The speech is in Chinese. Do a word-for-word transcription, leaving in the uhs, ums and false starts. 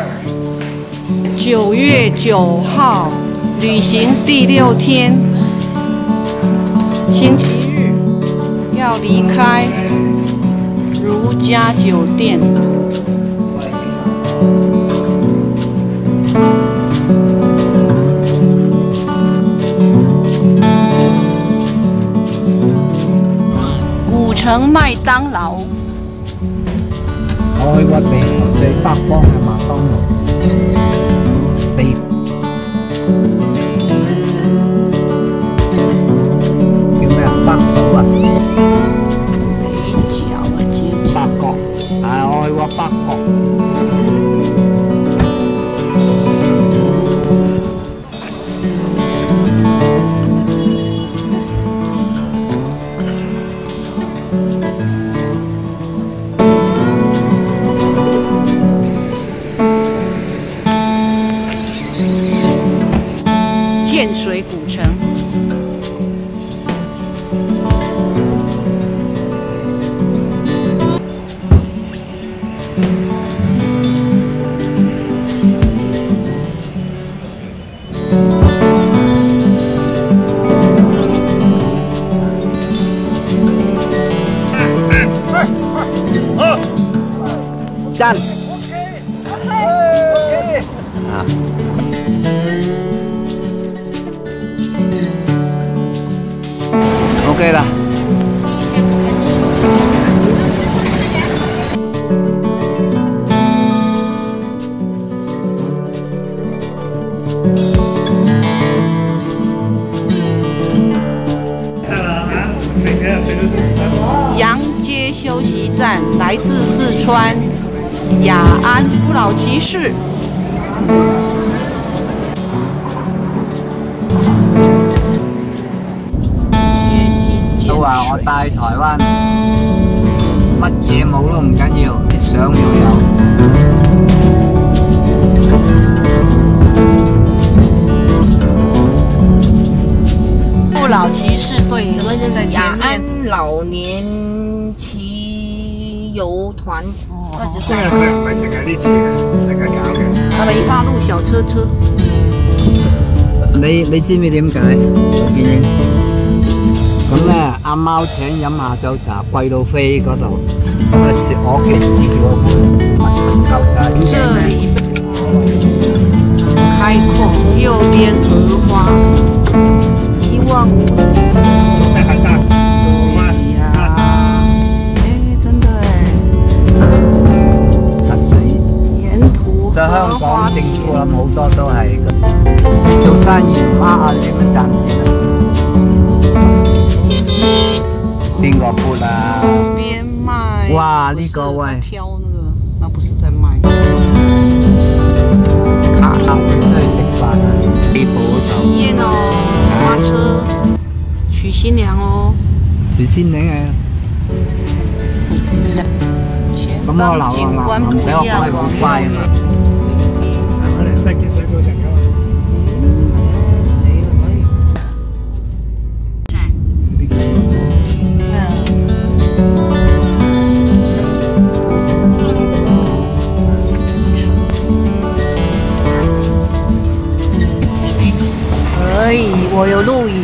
九月九号，旅行第六天，星期日，要离开如家酒店。古城麦当劳。 我去過地球最北方嘅麥當勞。 地叫咩啊？北島啊？ 北角啊，接近。 北角，係我去過北角。 建水古城。 赞。啊。 OK 啦。 杨街休息站，来自四川雅安不老骑士。 都話我帶台灣乜嘢冇都唔緊要，你想要有。 不老騎士队在前面。 老年騎游团，二十即係佢唔係淨係呢次嘅，成日搞嘅。 好了，一八路小車車。 你你知唔知點解？建英？ 咁咧，阿貓請飲下晝茶，貴到飛嗰度。咁啊，我屋企自己叫我蜜豆茶。 這裡開闊，右邊荷花，一望無際。 做咩很大？ 對呀，誒，真的誒。 實死。 沿途所以香港政府諗好多都係做生意唔啱啊，你點樣賺錢啊？ 邊個撥啊？ 邊賣。 哇！呢個喂， 挑那個，那不是在賣。卡搭出去食飯啊！幾保守。 體驗哦，花車，娶新娘哦。 娶新娘啊！咁我留啊留，唔使我講你好乖啊嘛。 係我哋西建水古城㗎嘛。 可以，我有录影。